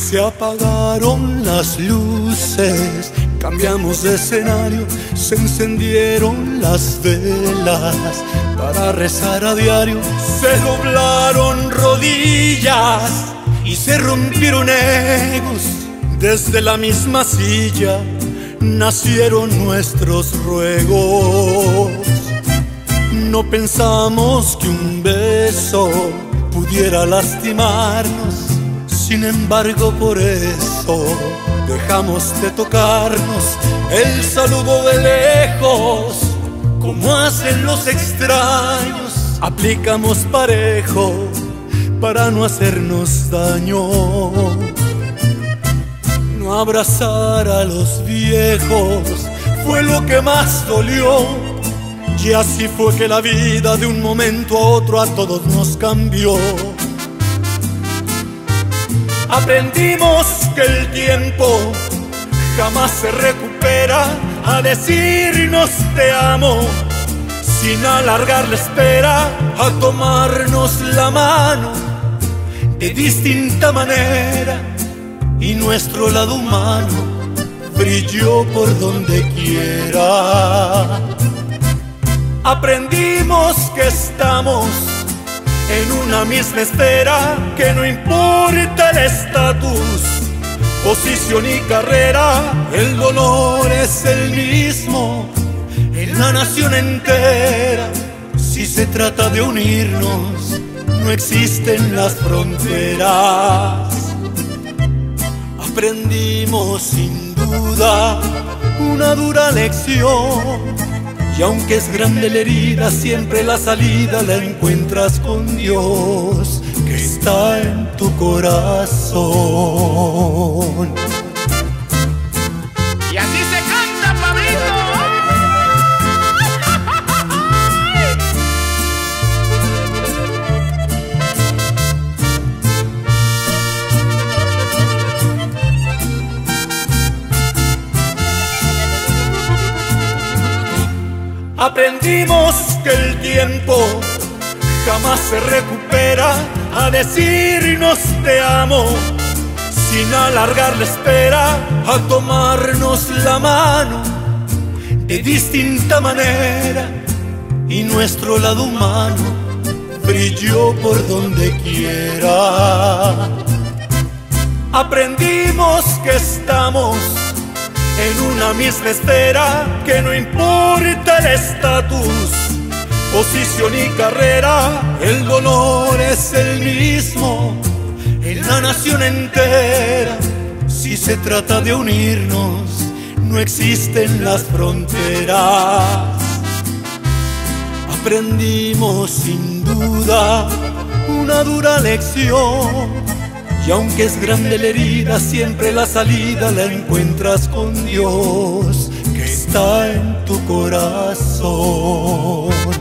Se apagaron las luces, cambiamos de escenario, se encendieron las velas para rezar a diario. Se doblaron rodillas y se rompieron egos. Desde la misma silla nacieron nuestros ruegos. No pensamos que un beso pudiera lastimarnos. Sin embargo, por eso dejamos de tocarnos. El saludo de lejos, como hacen los extraños. Aplicamos parejo para no hacernos daño. No abrazar a los viejos fue lo que más dolió. Y así fue que la vida de un momento a otro a todos nos cambió. Aprendimos que el tiempo jamás se recupera, a decirnos te amo sin alargar la espera, a tomarnos la mano de distinta manera, y nuestro lado humano brilló por donde quiera. Aprendimos que estamos en una misma esfera, que no importa el estatus, posición y carrera, el dolor es el mismo en la nación entera. Si se trata de unirnos, no existen las fronteras. Aprendimos sin duda una dura lección, y aunque es grande la herida, siempre la salida la encuentras con Dios, que está en tu corazón. Y así se canta, Pablito. Aprendimos que el tiempo jamás se recupera, a decirnos te amo sin alargar la espera, a tomarnos la mano de distinta manera, y nuestro lado humano brilló por donde quiera. Aprendimos que estamos en una misma esfera, que no importa el estatus, posición y carrera, el dolor es el mismo en la nación entera. Si se trata de unirnos, no existen las fronteras. Aprendimos sin duda una dura lección, y aunque es grande la herida, siempre la salida la encuentras con Dios, que está en tu corazón.